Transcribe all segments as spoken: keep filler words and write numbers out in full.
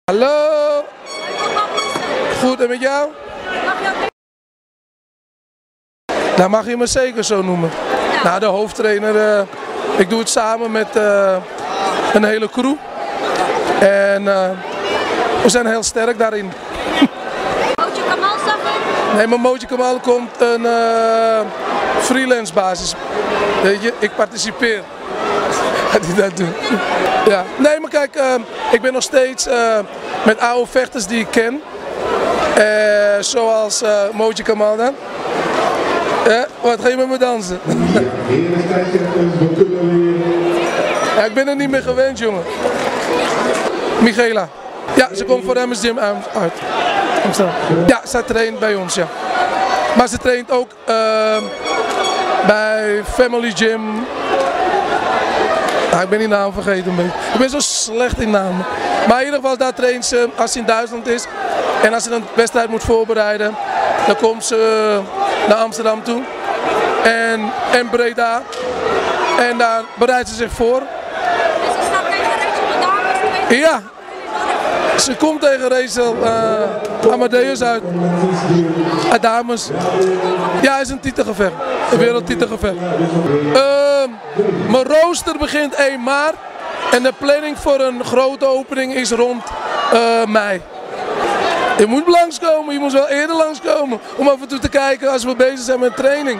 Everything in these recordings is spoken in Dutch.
Hallo! Goed, en met jou? Nou, mag je me zeker zo noemen. Ja. Nou, de hoofdtrainer, uh, ik doe het samen met uh, een hele crew. En uh, we zijn heel sterk daarin. Mootje Kamal zag ik? Nee, maar Mootje Kamal komt een uh, freelance basis. Weet je, ik participeer. Gaat hij dat doen? Ja. Nee, maar kijk, uh, ik ben nog steeds uh, met oude vechters die ik ken. Uh, zoals uh, Mootje Kamal dan. Ja, wat ga je met me dansen? Ja, ik ben er niet meer gewend, jongen. Michaela. Ja, ze komt voor M S Gym uit. Ja, zij traint bij ons, ja. Maar ze traint ook uh, bij Family Gym. Ah, ik ben die naam vergeten een beetje. Ik ben zo slecht in namen. Maar in ieder geval, daar traint ze als ze in Duitsland is. En als ze een wedstrijd moet voorbereiden, dan komt ze naar Amsterdam toe. En, en Breda. En daar bereidt ze zich voor. Dus ze staat tegen Rachel de dames? Ja. Ze komt tegen Rachel uh, Amadeus uit. Uit dames. Ja, is een titelgevecht. Een wereldtitelgevecht. Uh, mijn rooster begint één maart. En de planning voor een grote opening is rond uh, mei. Je moet langskomen, je moet wel eerder langskomen. Om af en toe te kijken als we bezig zijn met training.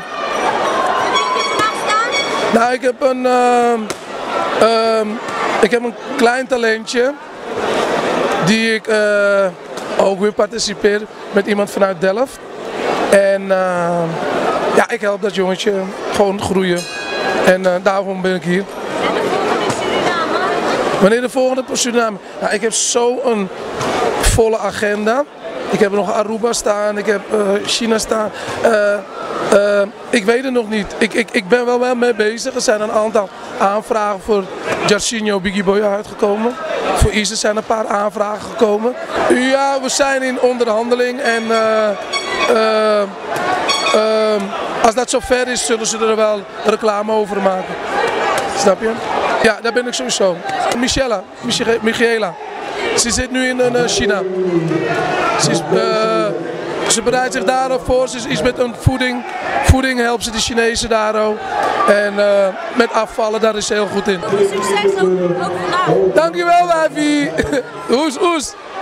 Nou, ik heb een, uh, uh, ik heb een klein talentje. Die ik uh, ook weer participeer met iemand vanuit Delft. En uh, ja, ik help dat jongetje gewoon groeien. En uh, daarom ben ik hier. En de volgende in Suriname? Wanneer de volgende voor Suriname? Nou, ik heb zo'n volle agenda. Ik heb nog Aruba staan, ik heb uh, China staan. Uh, uh, ik weet het nog niet. Ik, ik, ik ben wel, wel mee bezig. Er zijn een aantal aanvragen voor Jairzinho Biggie Boy uitgekomen. Voor Isis zijn een paar aanvragen gekomen. Ja, we zijn in onderhandeling en uh, uh, uh, als dat zover is, zullen ze er wel reclame over maken. Snap je? Ja, daar ben ik sowieso. Michela, Michaela. Ze zit nu in uh, China. Ze, is, uh, ze bereidt zich daarop voor. Ze is iets met een voeding. Voeding helpt ze de Chinezen daar ook. En uh, met afvallen, daar is ze heel goed in. Succes ook vandaag. Dankjewel, wijfie. Oes, oes.